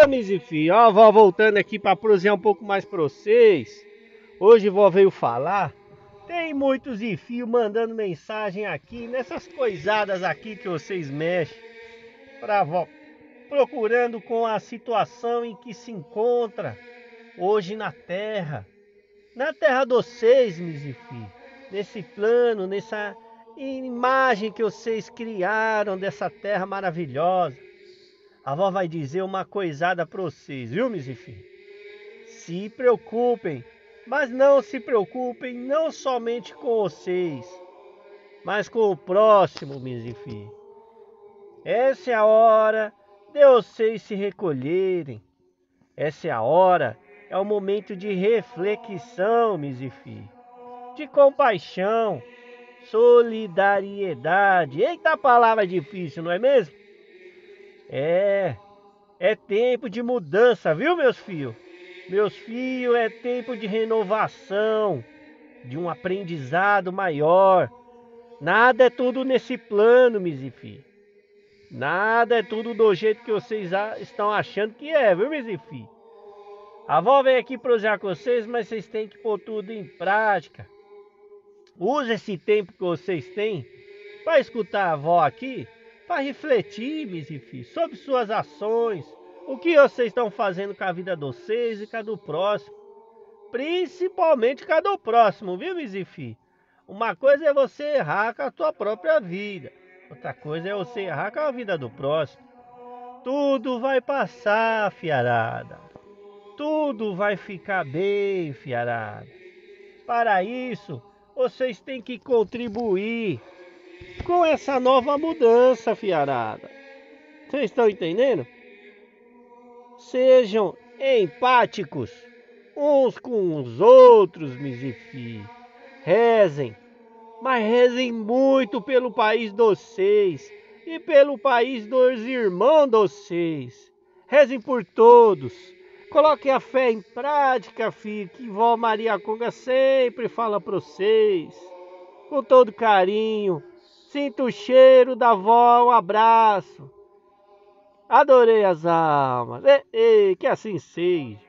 Ô, Mizifim, ó, vó voltando aqui para prosear um pouco mais para vocês. Hoje vó veio falar. Tem muitos Ifios mandando mensagem aqui, nessas coisadas aqui que vocês mexem, para vó, procurando com a situação em que se encontra hoje na terra de vocês, Mizifim. Nesse plano, nessa imagem que vocês criaram dessa terra maravilhosa. A avó vai dizer uma coisada para vocês, viu, Mizifim? Se preocupem, mas não se preocupem não somente com vocês, mas com o próximo, Mizifim. Essa é a hora de vocês se recolherem. Essa é a hora, é o momento de reflexão, Mizifim. De compaixão, solidariedade. Eita, palavra difícil, não é mesmo? É tempo de mudança, viu, meus filhos? Meus filhos, é tempo de renovação, de um aprendizado maior. Nada é tudo nesse plano, Mizifim. Nada é tudo do jeito que vocês estão achando que é, viu, Mizifim? A avó vem aqui prosear com vocês, mas vocês têm que pôr tudo em prática. Use esse tempo que vocês têm para escutar a avó aqui, para refletir, Mizifim, sobre suas ações, o que vocês estão fazendo com a vida de vocês e com a do próximo. Principalmente com a do próximo, viu, Mizifim? Uma coisa é você errar com a tua própria vida, outra coisa é você errar com a vida do próximo. Tudo vai passar, fiarada. Tudo vai ficar bem, fiarada. Para isso, vocês têm que contribuir com essa nova mudança, fiarada. Vocês estão entendendo? Sejam empáticos uns com os outros, Mizifim. Rezem, mas rezem muito pelo país de vocês e pelo país dos irmãos de vocês. Rezem por todos. Coloquem a fé em prática, filho, que vó Maria Conga sempre fala para vocês. Com todo carinho. Sinta o cheiro da vó, um abraço. Adorei as almas. Que assim seja.